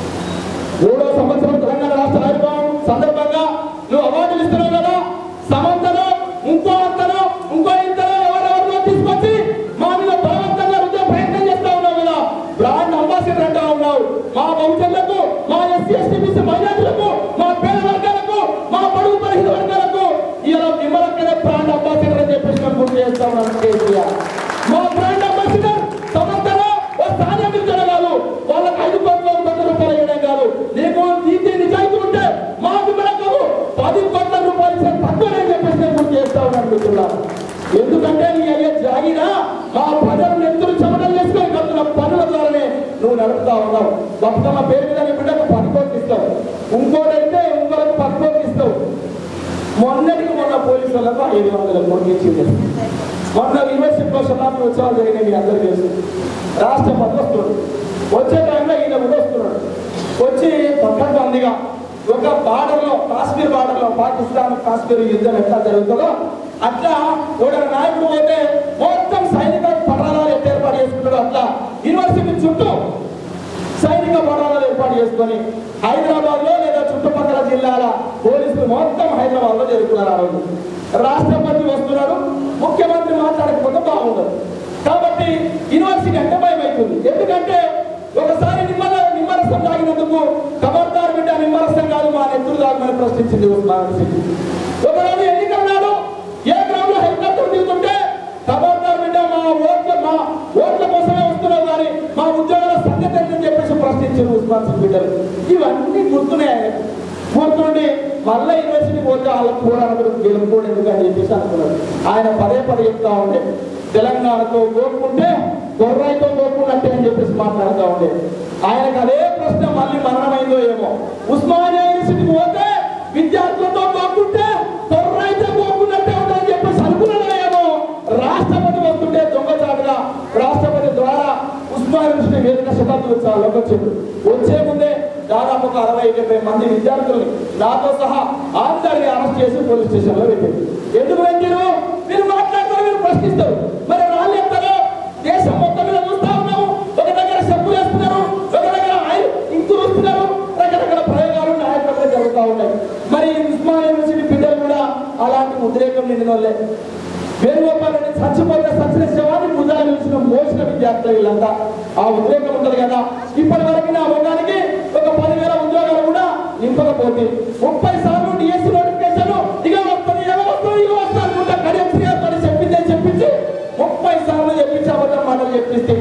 మూడో సంవత్సరం తెలంగాణ రాష్ట్ర ఆవిర్భావం సందర్భంగా నువ్వు అవార్డులు ఇస్తున్నావు కదా, సమంతలో ఇంకో అంతలో ఇంకో ఇంతలో ఎవరెవరిలో తీసుకొచ్చి మా మీద బలవంతంగా రుద్దే ప్రయత్నం చేస్తా ఉన్నావు కదా. బ్రాండ్ అంబాసిడర్ అంటా ఉన్నావు. మా బహుజనులకు, మా ఎస్సీ ఎస్టీ బీసీ మైనారిటీలకు, మా పేద వర్గాలకు, మా బడుగు బలహీన వర్గాలకు ఇలా విమలక్కనే బ్రాండ్ అంబాసిడర్ అని చెప్పేసి మేము గుర్తు చేస్తా ఉన్నాను. కేసీఆర్ మా బ్రాండ్ అంబాసిడర్ సమంతలో ఓ స్థానం ఇచ్చడం కాదు, వాళ్ళకి ఐదు కోట్ల వంద రూపాయలు ఇవ్వడం కాదు. నీకు నీతి నిజాయితీ ఉంటే మా విమలక్కకు పది కోట్ల రూపాయలు ఇచ్చే తక్కువనే చెప్పేసి నేను గుర్తు చేస్తా ఉన్నాను మిత్రులారా. ఎందుకంటే నీ అయ్యే జాగినా మా ప్రజలు నెత్తులు చెమటలు చేసుకొని కడుతున్న పనుల ద్వారానే నువ్వు నడుపుతా ఉన్నావు. బతుకమ్మ పేరు మీద నీ బిడ్డకు పది కోట్లు ఇస్తావు, ఇంకోటైతే ఇంకోలకు పది కోట్లు ఇస్తావు. మొన్నటికి మొన్న పోలీసు వాళ్ళకు ఐదు వందల కోట్లు ఇచ్చింది. మొన్న యూనివర్సిటీలో శతాబ్ది ఉత్సవాలు జరిగినాయి, మీ అందరూ తెలుసు. రాష్ట్రపతి వస్తున్నాడు, వచ్చే టైంలో ఈయన కూడా వస్తున్నాడు. వచ్చి పక్కనగా ఒక బార్డర్లో, కాశ్మీర్ బార్డర్లో పాకిస్తాన్ కాశ్మీర్ యుద్ధం ఎట్లా జరుగుతుందో అట్లా ఒక నాయకుడు పోతే మొత్తం సైనిక పటాలాలు ఎట్లా ఏర్పాటు చేసుకుంటాడో అట్లా యూనివర్సిటీ చుట్టూ సైనిక పటాలాలు ఏర్పాటు చేసుకొని హైదరాబాద్ లో లేదా చుట్టుపక్కల జిల్లాల పోలీసులు మొత్తం హైదరాబాద్ లో జరుగుతున్నారు. ఆ రోజు రాష్ట్రపతి వస్తున్నాడు, ముఖ్యమంత్రి మాట్లాడకపోతే బాగుండదు. కాబట్టి యూనివర్సిటీ అంటే భయం అవుతుంది. ఎందుకంటే ఒకసారి నిమ్మల నిమ్మరసం తాగినందుకు ఖబర్దార్ బిడ్డ నిమ్మరసం కాదు మా నెత్తులు తాగమని ప్రశ్నించింది యూనివర్సిటీ. ఒకరోజు ఎన్నికల నాడు ఏ గ్రామంలో హెలికాప్టర్ దిగుతుంటే ఖబర్దార్ బిడ్డ మా ఓట్ల మా ఓట్ల కోసమే వస్తున్నావు కానీ మా ఉద్యోగాల సంగతి అని చెప్పేసి ప్రశ్నించారు ఉస్మాన్ బిడ్డలు. ఇవన్నీ గుర్తున్నాయి. గుర్తుండి మళ్ళీ యూనివర్సిటీ పోతే వాళ్ళకి పోరాడు గెలుపుకోండి ఎందుకని చెప్పేసి అనుకున్నారు. ఆయన పదే పదే చెప్తా ఉండే తెలంగాణతో కోరుకుంటే కొర్రాయితో కోరుకున్నట్టే అని చెప్పేసి మాట్లాడుతూ ఉండే. ఆయనకు అదే ప్రశ్న మళ్ళీ మరణమైందో ఏమో. ఉస్మానియా యూనివర్సిటీకి పోతే విద్యార్థులతో కోరుకుంటే కొర్రాయితో కోరుకున్నట్టే ఉందని చెప్పేసి అనుకున్నాడో ఏమో. రాష్ట్రపతి వస్తుంటే దొంగచాటుగా రాష్ట్రపతి ద్వారా ఉస్మానియా ఉస్మానియా వేదిక శతాబ్ది ఉత్సవాల్లోకి వచ్చారు. వచ్చే ముందే దాదాపు ఒక అరవై డెబ్బై మంది విద్యార్థుల్ని నాతో సహా అందరినీ అరెస్ట్ చేసి పోలీస్ స్టేషన్ లో పెట్టారు. ఎందుకు పెట్టారు? మీరు మాట్లాడతారు, మీరు ప్రశ్నిస్తారు. మరి వాళ్ళు ఎక్కడో దేశం మొత్తం మీద చూస్తా ఉన్నాము. ఒక దగ్గర చెప్పులు వేస్తున్నారు, ఒక దగ్గర ఇంకులు వస్తున్నారు, రకరకాల ప్రయోగాలు నాయకులు జరుగుతూ ఉన్నాయి. మరి ఉస్మానియా యూనివర్సిటీ బిడ్డలు కూడా అలాంటి ఉద్రేకం నిండిన వాళ్ళే. వేణుగోపాల్ రెడ్డి చచ్చిపోతే సచిన శవాన్ని భుజాలు నిలిచిన మోసిన విద్యార్థులు వీళ్ళంతా. ఆ ఉద్రేకం ఉంటుంది కదా. ఇప్పటి వరకు నా వర్గానికి ఒక పదివేల ఉద్యోగాలు కూడా నింపకపోతే ముప్పై సార్లు డిఎస్సీ నోటిఫికేషన్ ఇక వస్తుంది ఎలా వస్తుంది ఇక వస్తా అనుకుంటా కడియశ్రీ గారితో చెప్పిందే చెప్పించి ముప్పై సార్లు చెప్పించి అబద్ధం మాటలు చెప్పిస్తే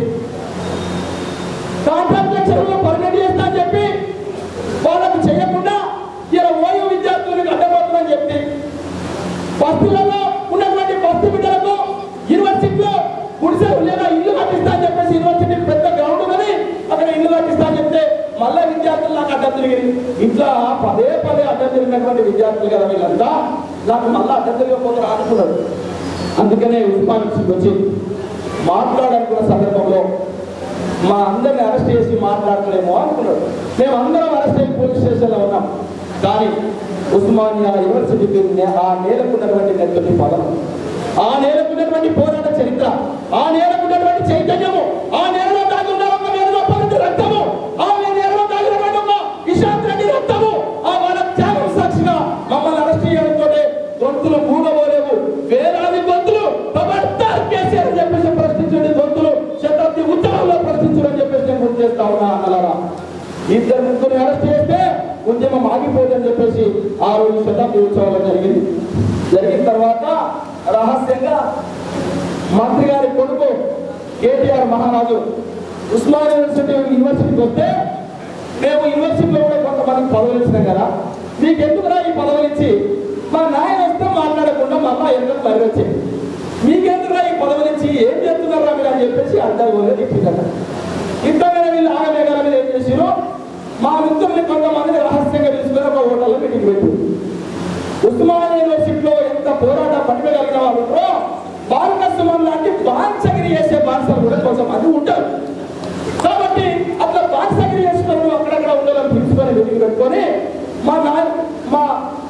కాంట్రాక్ట్ లెక్చర్లో పర్మనెంట్ చేస్తా అని చెప్పి వాళ్ళకు చేయకుండా ఇలా ఓయూ విద్యార్థులకు అడ్డపోతుందని చెప్పి బస్తీలలో ఉన్నటువంటి బస్తీ బిడ్డలకు యూనివర్సిటీలో గుడిసెలు లేదా ఇల్లు కట్టిస్తా అని చెప్పేసి యూనివర్సిటీ పెద్ద గ్రౌండ్ ఉన్నది, అక్కడ ఇల్లు కట్టిస్తా అని చెప్తే మళ్ళా విద్యార్థులు నాకు అడ్డం తిరిగి ఇట్లా పదే పదే అడ్డం తిరిగినటువంటి విద్యార్థులు కదా వీళ్ళంతా నాకు మళ్ళీ అడ్డం తిరగకపోతే ఆడుకున్నారు. అందుకనే ఉస్మానియాకి వచ్చి మాట్లాడాలనుకున్న సందర్భంలో మా అందరిని అరెస్ట్ చేసి మాట్లాడలేమో అనుకున్నాడు. మేము అందరం అరెస్ట్ అయ్యి పోలీస్ స్టేషన్లో ఉన్నాం. కానీ ఉస్మానియా యూనివర్సిటీకి ఆ నేలకున్నటువంటి నెత్తటి పదం, ఆ నేలకున్నటువంటి పోరాట చరిత్ర, ఆ నేలకున్నటువంటి చైతన్యము, ఆ నేలలో దాగున్న ఒక వేణుగోపాల్ రక్తము, ఆ నేలలో దాగినటువంటి ఒక ఇషాంత్ రెడ్డి రక్తము, ఆ వాళ్ళ త్యాగం సాక్షిగా మమ్మల్ని అరెస్ట్ చేయడంతో గొంతులు మూగబోలేవు. వేలాది గొంతులు కేసీఆర్ చెప్పేసి ప్రశ్నించండి, గొంతులు శతాబ్ది ఉత్సవాల్లో ప్రశ్నించడం చెప్పేసి నేను గుర్తు చేస్తా ఉన్నా. అన్నలారా, ఇద్దరు ముగ్గురు అరెస్ట్ చేస్తే ఉద్యమం ఆగిపోదని చెప్పేసి ఆ రోజు శతాబ్ది ఉత్సవాలు జరిగింది. జరిగిన తర్వాత రహస్యంగా మంత్రి గారి కొడుకు కేటీఆర్ మహారాజు ఉస్మానియా యూనివర్సిటీ యూనివర్సిటీకి వస్తే మేము యూనివర్సిటీలో కూడా కొంతమందికి పదవులు ఇచ్చినాం కదా, మీకు ఎందుకురా ఈ పదవులు ఇచ్చి మా నాయన వస్తే మాట్లాడకుండా మా అమ్మ ఎందుకు మరి వచ్చేది, మీకెందుకురా ఈ పదవులు ఇచ్చి ఏం చేస్తున్నారా మీరు అని చెప్పేసి అంటారు పోలే చెప్పిందట. ఇంతగా వీళ్ళు ఆగమేఘాల మీద ఏం చేసారు, మా మిత్రుల్ని కొంతమందిని రహస్యంగా తీసుకుని ఒక హోటల్లో మీటింగ్ పెట్టారు. ఉస్మానియా యూనివర్సిటీలో ఎంత పోరాట పట్టుకోగలిగిన వాళ్ళు బాలకృష్ణ లాంటి బాన్సగిరి చేసే బాన్సలు కూడా కొంచెం మంది ఉంటారు. కాబట్టి అట్లా బాన్సగిరి చేసుకుని అక్కడక్కడ ఉండాలని పిలుచుకొని మీటింగ్ పెట్టుకొని మా నాయ మా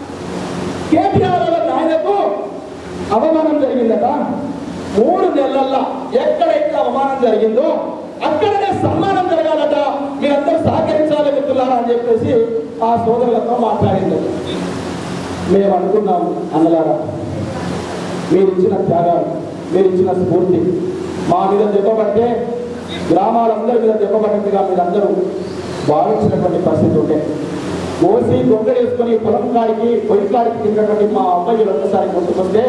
కేటీఆర్ నాయనకు అవమానం జరిగిందట. మూడు నెలల్లో ఎక్కడైతే అవమానం జరిగిందో అక్కడనే సన్మానం జరగాలట, మీరందరూ సహకరించాలి మిత్రులారా అని చెప్పేసి ఆ సోదరులతో మాట్లాడింది. మేము అనుకున్నాం అన్నలారా, మీరు ఇచ్చిన త్యాగాలు, మీరు ఇచ్చిన స్ఫూర్తి మా మీద చెప్పబట్టే గ్రామాలందరి మీద చెప్పబట్టిగా మీరందరూ భావించినటువంటి పరిస్థితి ఉంటే కోసి దొంగలేసుకొని పొలం కాడికి పొయ్యి కాడికి తిన్నటువంటి మా అబ్బాయిలు ఒక్కసారి గుర్తుకొస్తే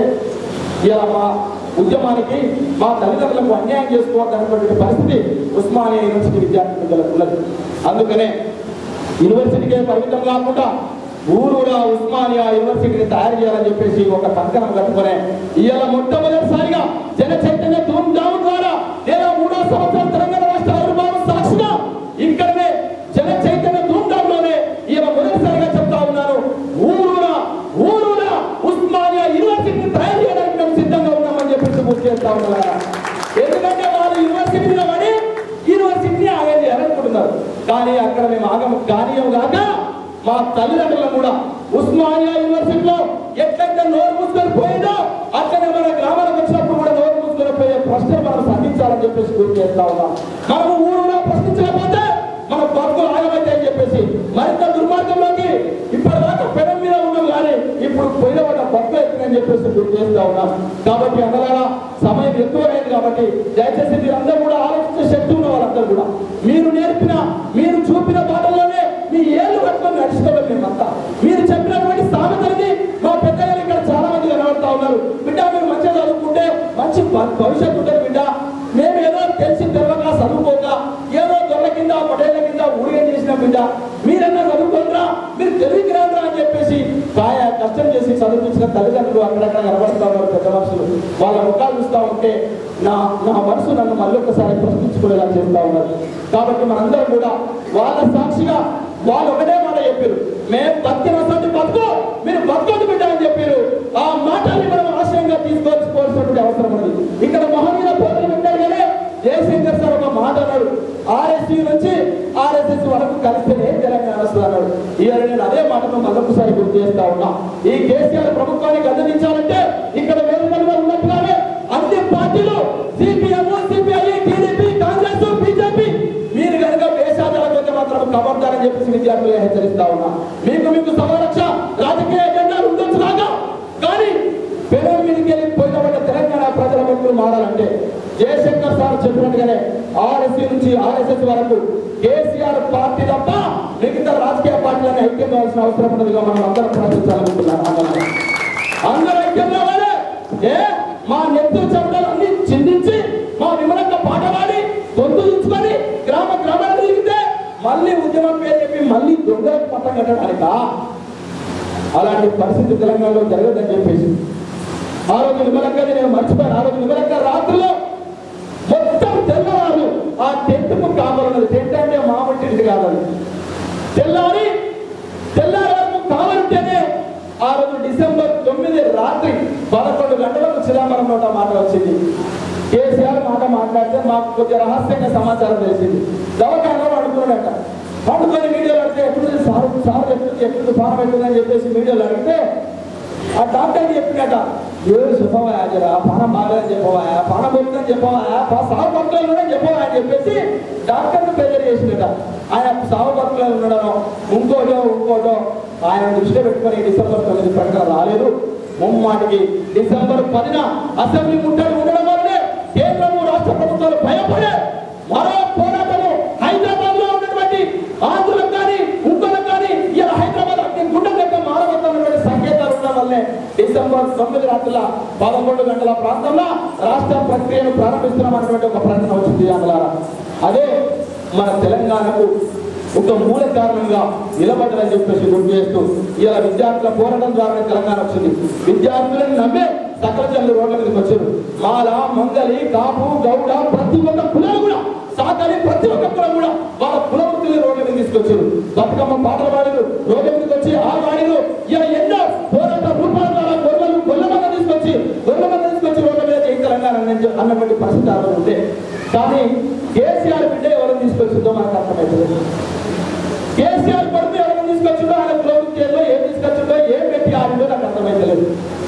ఇలా మా ఉద్యమానికి మా తల్లిదండ్రులకు అన్యాయం చేసుకోవాలన్నటువంటి పరిస్థితి ఉస్మానియా యూనివర్సిటీ విద్యార్థులకు ఉన్నది. అందుకనే యూనివర్సిటీకే పరిమితం కాకుండా ఊరూరా ఉస్మానియా యూనివర్సిటీని తయారు చేయాలని చెప్పేసి ఒక కంకణం కట్టుకునే ఇవాళ మొట్టమొదటిసారిగా జన చైతన్య ధూమ్ ధామ్ ద్వారా లేదా మూడో సంవత్సరం తెలంగాణ రాష్ట్ర ఆవిర్భావం సాక్షిగా ఇక్కడనే జన చైతన్య ధూమ్ ధామ్ లోనే ఇవాళ మొదటిసారిగా చెప్తా ఉన్నారు, ఊరూరా ఊరూరా ఉస్మానియా యూనివర్సిటీని తయారు చేయడానికి మేము సిద్ధంగా ఉన్నామని చెప్పేసి గుర్తు చేస్తా ఉన్నారు. ఎందుకంటే వాళ్ళు యూనివర్సిటీ మీద పడి యూనివర్సిటీని ఆగం చేయాలనుకుంటున్నారు. కానీ అక్కడ మేము ఆగం కార్యం కాక మా తల్లిదండ్రులను కూడా ఉస్మానియా యూనివర్సిటీలో ఎట్లయితే నోరు మూసుకొని పోయిందో అట్లనే మన గ్రామాలకు వచ్చినప్పుడు కూడా నోరు మూసుకొని పోయే ప్రశ్నలు మనం సంధించాలని చెప్పేసి గుర్తు చేస్తా ఉన్నాం. మనము ఊరులో ప్రశ్నించకపోతే మన బతుకులు ఆగమైతే అని చెప్పేసి మరింత దుర్మార్గంలోకి ఇప్పటిదాకా పెనం మీద ఉన్నాం కానీ ఇప్పుడు పోయిన వాళ్ళ బతుకు ఎత్తుందని చెప్పేసి గుర్తు చేస్తా ఉన్నాం. కాబట్టి అందరూ సమయం ఎక్కువైంది కాబట్టి దయచేసి మీరు అందరూ కూడా ఆలోచించే శక్తి ఉన్న వాళ్ళందరూ కూడా మీరు నేర్పిన మీరు చూపిన బాటల్లోనే మీ ఏళ్ళు పట్టుకొని నడుచుకోవడం మేమంతా మీరు చెప్పినటువంటి సామెతల్ని మా పెద్దలు ఇక్కడ చాలా మంది కనబడతా ఉన్నారు. బిడ్డ మీరు మంచిగా చదువుకుంటే మంచి భవిష్యత్తు ఉంటుంది బిడ్డ, మేము ఏదో తెలిసి తెలవక చదువుకోక ఏదో దొరల కింద పటేళ్ల కింద ఊడిగా చేసిన బిడ్డ మీరన్నా చదువుకోరా, మీరు తెలివికి రాదురా అని చెప్పేసి కాయ కష్టం చేసి చదివించిన తల్లిదండ్రులు అక్కడక్కడ కనబడుతూ ఉన్నారు. పెద్ద మనుషులు వాళ్ళ ముఖాలు చూస్తూ ఉంటే నా నా మనసు నన్ను మళ్ళీ ఒక్కసారి ప్రశ్నించుకునేలా చేస్తూ ఉన్నారు. కాబట్టి మనందరం కూడా వాళ్ళ సాక్షిగా వాళ్ళు ఒకటే మాట చెప్పారు, మేము బతికినటువంటి బతుకు మీరు బతుకోటి బిడ్డ అని చెప్పారు. ఆ మాటల్ని మనం ఆశయంగా తీసుకోవాల్సినటువంటి అవసరం ఉన్నది. ఇక్కడ మహనీయుల పోటీ పెట్టారు కానీ జయశంకర్ సార్ ఒక మాట అన్నాడు, ఆర్ఎస్సీ నుంచి ఆర్ఎస్ఎస్ వరకు కలిస్తేనే తెలంగాణ వస్తుంది అన్నాడు. ఇవాళ నేను అదే మాటను మరొకసారి గుర్తు చేస్తా ఉన్నా. ఈ కేసీఆర్ ప్రభుత్వాన్ని గద్దెదించాలంటే ఇక్కడ వేదికలుగా ఉన్నట్టుగానే అన్ని పార్టీలు CPM, CPI, TDP, Congress, BJP మీరు కనుక వేషాదాలతో మాత్రం ఖబర్దారని చెప్పేసి విద్యార్థులు హెచ్చరిస్తా ఉన్నా. మీకు మీకు సమరక్ష రాజకీయ ఎజెండాలు ఉండొచ్చు కాగా, కానీ పెనం మీదకి వెళ్ళి పోయిన తెలంగాణ ప్రజల భక్తులు మారాలంటే జయశంకర్ సార్ చెప్పినట్టుగానే ఆర్ఎస్సీ నుంచి ఆర్ఎస్ఎస్ వరకు కేసీఆర్ పార్టీ తప్ప మిగతా రాజకీయ పార్టీలను ఐక్యం కావాల్సిన అవసరం ఉన్నదిగా మనం అందరం ప్రశ్నించాలనుకుంటున్నాం. అందరూ ఐక్యం కావాలి. ఏ మా నెత్తుల చెమటలు అన్ని చిందించి మా విమలంగా పాట పాడి గొంతు దించుకొని గ్రామ గ్రామాలు తిరిగితే మళ్ళీ ఉద్యమం పేరు చెప్పి మళ్ళీ దొంగలకు పట్టం కట్టడానిక? అలాంటి పరిస్థితి తెలంగాణలో జరగదని చెప్పేసి ఆ రోజు విమలంగా నేను మర్చిపోయాను. ఆ రోజు విమలంగా రాత్రిలో మొత్తం తెల్లవారు ఆ టెంట్కు కావాలన్నది. టెంట్ అంటే మామూలు టెంట్ కావాలి. తెల్లారి తెల్లారి వరకు కావాలంటేనే ఆ రోజు డిసెంబర్ తొమ్మిది రాత్రి పదకొండు గంటలకు చిదంబరం నోట మాట వచ్చింది. కేసీఆర్ మాట మాట్లాడితే మాకు కొద్దిగా రహస్యంగా సమాచారం తెలిసింది. దవాఖానలో అడుగుతున్నాడట. పండుకొని మీడియాలో అడిగితే ఎప్పుడు సార్ సార్ ఎప్పుడు ఎప్పుడు ఫారం పెట్టిందని చెప్పేసి మీడియాలో అడిగితే ఆ డాక్టర్ చెప్పినట, ఏ చెప్పవా జరా పానం బాగాలని చెప్పవా, పానం పోతుందని చెప్పవా, సాగు పక్కలోనే చెప్పవా అని చెప్పేసి డాక్టర్ని ప్రెజర్ చేసినట. ఆయన సాగు పక్కలో ఉండడం ఇంకోటో ఇంకోటో ఆయన దృష్టిలో పెట్టుకొని డిసెంబర్ తొమ్మిది ప్రకటన రాలేదు. ముమ్మాటికి డిసెంబర్ పదిన అసెంబ్లీ ముట్టడి ఉండడం వల్లనే కేంద్రము రాష్ట్ర ప్రభుత్వాలు భయపడే మరో పోరాటము హైదరాబాద్ లో ఉన్నటువంటి ఆంధ్రులకు కానీ ఇంకోలకు కానీ ఇలా హైదరాబాద్ అగ్ని గుండె దగ్గర మారబోతున్నటువంటి సంకేతాలు ఉండడం వల్లే డిసెంబర్ తొమ్మిది రాత్రుల పదకొండు గంటల ప్రాంతంలో రాష్ట్ర ప్రక్రియను ప్రారంభిస్తున్నామన్నటువంటి ఒక ప్రకటన వచ్చింది. అందులో అదే మన తెలంగాణకు ఒక మూల కారణంగా నిలబడ్డని చెప్పేసి గుర్తు చేస్తూ ఇలా విద్యార్థుల పోరాటం ద్వారా తెలంగాణ వచ్చింది. విద్యార్థులను నమ్మే సకల జనులు రోడ్ల మీదకి వచ్చారు. మాల, మంగలి, కాపు, గౌడ ప్రతి ఒక్క కులాలు కూడా సాకాలి ప్రతి ఒక్క కులం కూడా వాళ్ళ కుల వృత్తిని రోడ్ల మీద తీసుకొచ్చారు. బతుకమ్మ పాటలు పాడారు, రోడ్ల మీదకి వచ్చి ఆ వాడిలు ఇలా ఎన్నో పోరాట రూపాల ద్వారా గొర్రెలు గొల్లమంద తీసుకొచ్చి గొర్రెమంద తీసుకొచ్చి రోడ్ల మీద ఈ తెలంగాణ అన్నటువంటి పరిస్థితి ఆ ఉంటే, కానీ కేసీఆర్ బిడ్డ ఎవరు తీసుకొచ్చిందో మనకు అర్థమవుతుంది. కేసీఆర్ కొడుకు ఎవరు తీసుకొచ్చిందో ఆయన ప్రభుత్వంలో ఏం తీసుకొచ్చిందో ఏం పెట్టి ఆడిందో నాకు అర్థమైతలేదు.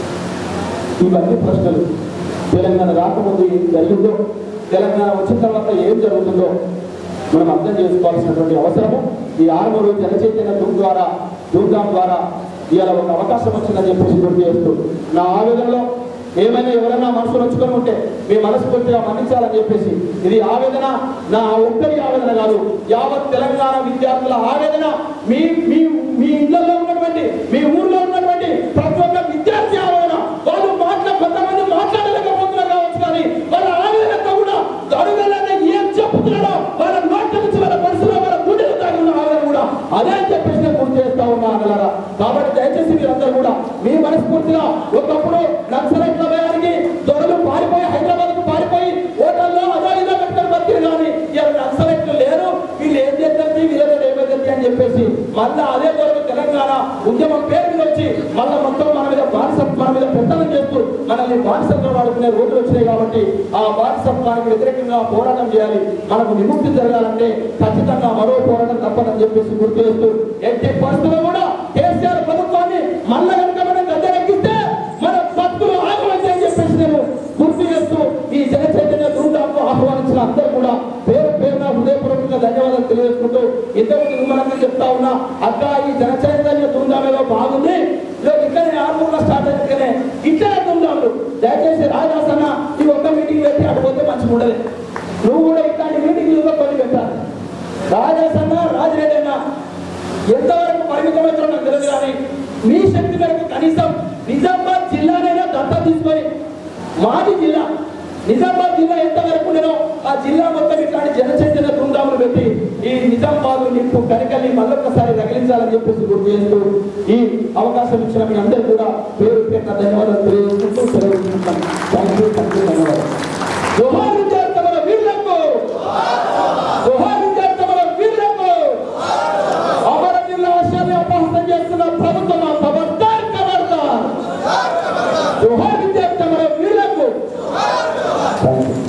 ఇవన్నీ ప్రశ్నలు. తెలంగాణ రాకముందు ఏం జరిగిందో, తెలంగాణ వచ్చిన తర్వాత ఏం జరుగుతుందో మనం అర్థం చేసుకోవాల్సినటువంటి అవసరము ఈ ఆర్మూర్ జనచైతన్య ధూమ్ ద్వారా ధూమ్ ద్వారా ఇవాళ ఒక అవకాశం వచ్చిందని చెప్పేసి గుర్తు చేస్తూ నా ఆవేదనలో ఏమైనా ఎవరైనా మనసు నొచ్చుకొని ఉంటే మీ మనస్ఫూర్తిగా మన్నించాలని చెప్పేసి, ఇది ఆవేదన నా ఒక్కరి ఆవేదన కాదు, యావత్ తెలంగాణ విద్యార్థుల ఆవేదన. మీ మీ మీ ఇళ్లలో ఉన్నటువంటి మీ ఊర్లో ఉన్నటువంటి ప్రతి ఒక్క విద్యార్థి ఆవేదన. వాళ్ళు మాట్లా కొంతమంది మాట్లాడలేకపోతున్నారు కావచ్చు, కానీ వాళ్ళ ఆవేదనతో కూడా అడుగులనే ఏం చెప్తున్నాడో వాళ్ళ నోట్ల నుంచి వాళ్ళ మనసులో వాళ్ళ గుండెలు తాగి ఉన్న ఆవేదన కూడా అదే చెప్పేసి నేను గుర్తు చేస్తా ఉన్నా అన్నలారా. కాబట్టి దయచేసి మీరందరూ కూడా మీ మనస్ఫూర్తిగా ఒకప్పుడు నక్సలైట్ల భయానికి దొరలు పారిపోయి హైదరాబాద్ కు పారిపోయి హోటల్లో అదో ఇదో కట్టుకొని బతికి, కానీ ఇలా నక్సలైట్లు లేరు, వీళ్ళు ఏం చేస్తారు వీళ్ళతో ఏమైంది అని చెప్పేసి మళ్ళా అదే దొరకు తెలంగాణ ఉద్యమం పేరు మీద వచ్చి మళ్ళీ మొత్తం మన మీద బానిసత్వం మన మీద పెత్తనం చేస్తూ మనల్ని బానిసత్వం వాడుకునే రోజులు వచ్చినాయి. కాబట్టి ఆ బానిసత్వానికి వ్యతిరేకంగా పోరాటం చేయాలి. మనకు విముక్తి జరగాలంటే ఖచ్చితంగా మరో పోరాటం తప్పదని చెప్పేసి గుర్తు చేస్తూ, ఎట్టి పరిస్థితుల్లో కూడా కేసీఆర్ ప్రభుత్వాన్ని మళ్ళా కనుక మనం గద్దెనెక్కిస్తే మన భక్తులు ఆగమని అని చెప్పేసి నేను గుర్తు చేస్తూ ఈ జన చైతన్య ధూమ్కు ఆహ్వానించిన అందరూ కూడా పేరు పేరున హృదయపూర్వకంగా ధన్యవాదాలు తెలియజేసుకుంటూ, ఇంతకు నిర్మలంగా చెప్తా ఉన్నా అక్క ఈ జన చైతన్య ధూమ్లో బాగుంది, ఇట్లనే ఆర్మూర్లో స్టార్ట్ అయితే ఇట్లనే ధూమ్లు. దయచేసి రాజాసన ఈ ఒక్క మీటింగ్ పెట్టి అడిపోతే మంచిగా ఉండదు. నువ్వు కూడా ఇట్లాంటి మీటింగ్లు కొన్ని పెట్టాలి. రాజాసన్న రాజరెడ్డి అన్న ఎంతవరకు పరిమితమైతే నాకు తెలియదు, కానీ మీ శక్తి మేరకు కనీసం నిజామాబాద్ జిల్లానైనా దత్త తీసుకొని మాది జిల్లా నిజామాబాద్ జిల్లా ఎంతవరకు నేను ఆ జిల్లా మొత్తం ఇట్లాంటి జనచైతన్య బృందాలను పెట్టి ఈ నిజామాబాద్ నింపు కనికల్ని మళ్ళొక్కసారి రగిలించాలని చెప్పేసి గుర్తు చేస్తూ ఈ అవకాశం ఇచ్చిన మీ అందరూ కూడా పేరు పేరున ధన్యవాదాలు.